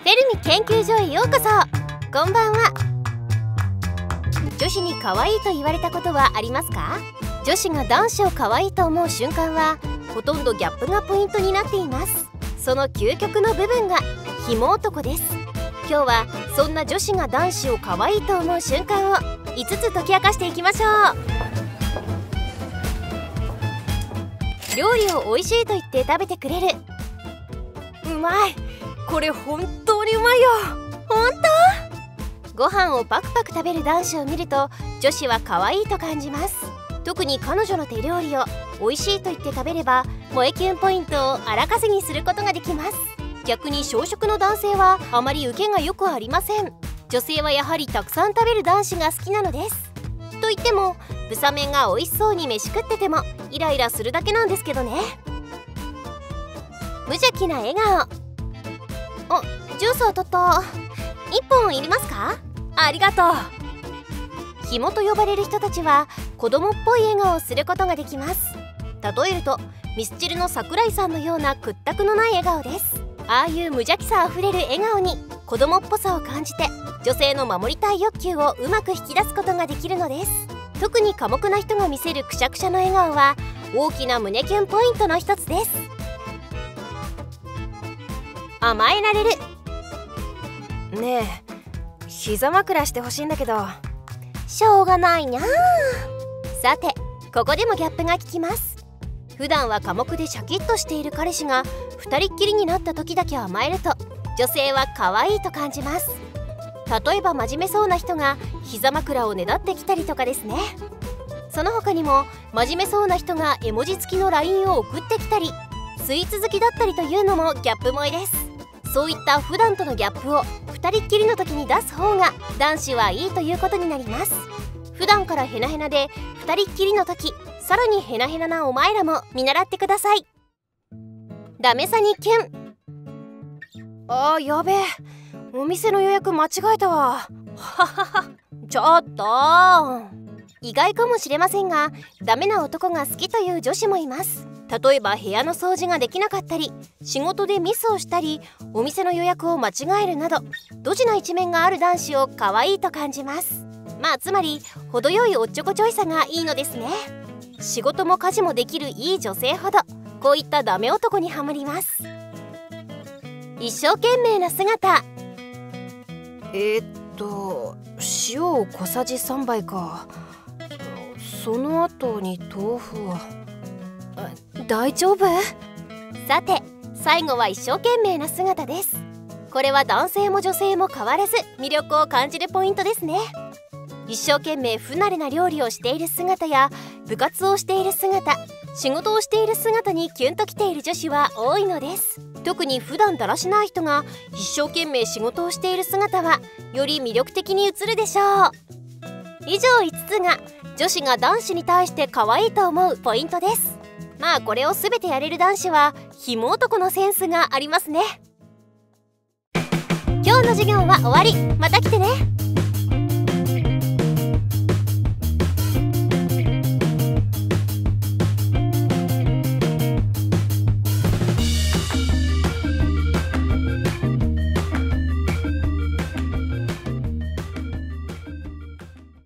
フェルミ研究所へようこそ。こんばんは。女子に可愛いと言われたことはありますか？女子が男子を可愛いと思う瞬間はほとんどギャップがポイントになっています。その究極の部分がひも男です。今日はそんな女子が男子を可愛いと思う瞬間を5つ解き明かしていきましょう。料理を美味しいと言って食べてくれる。うまい、これ本当にうまいよ。本当？ご飯をパクパク食べる男子を見ると女子は可愛いと感じます。特に彼女の手料理を美味しいと言って食べれば萌えキュンポイントを荒稼ぎすることができます。逆に小食の男性はあまり受けがよくありません。女性はやはりたくさん食べる男子が好きなのです。と言ってもブサメンが美味しそうに飯食っててもイライラするだけなんですけどね。無邪気な笑顔。お、ジュースを取った。1本いりますか？ありがとう。ひもと呼ばれる人たちは子供っぽい笑顔をすることができます。例えるとミスチルの桜井さんのような屈託のない笑顔です。ああいう無邪気さあふれる笑顔に子供っぽさを感じて女性の守りたい欲求をうまく引き出すことができるのです。特に寡黙な人が見せるくしゃくしゃの笑顔は大きな胸キュンポイントの一つです。甘えられる。ねえ、膝枕してほしいんだけど。しょうがないにゃー。さて、ここでもギャップが効きます。普段は寡黙でシャキッとしている彼氏が2人っきりになった時だけ甘えると女性は可愛いと感じます。例えば真面目そうな人が膝枕をねだってきたりとかですね。その他にも真面目そうな人が絵文字付きの LINE を送ってきたりスイーツ好きだったりというのもギャップ萌えです。そういった普段とのギャップを2人っきりの時に出す方が男子はいいということになります。普段からヘナヘナで2人っきりの時さらにヘナヘナなお前らも見習ってください。ダメさにキュン。あー、やべえ、お店の予約間違えたわ。ははは、ちょっと。意外かもしれませんがダメな男が好きという女子もいます。例えば部屋の掃除ができなかったり仕事でミスをしたりお店の予約を間違えるなどドジな一面がある男子を可愛いと感じます。まあつまり程よいおっちょこちょいさがいいのですね。仕事も家事もできるいい女性ほどこういったダメ男にはまります。一生懸命な姿。塩を小さじ3杯か。その後に豆腐は大丈夫？さて最後は一生懸命な姿です。これは男性も女性も変わらず魅力を感じるポイントですね。一生懸命不慣れな料理をしている姿や部活をしている姿仕事をしている姿にキュンときている女子は多いのです。特に普段だらしない人が一生懸命仕事をしている姿はより魅力的に映るでしょう。以上5つが女子が男子に対して可愛いと思うポイントです。まあこれを全てやれる男子はひも男のセンスがありますね。今日の授業は終わり。また来てね。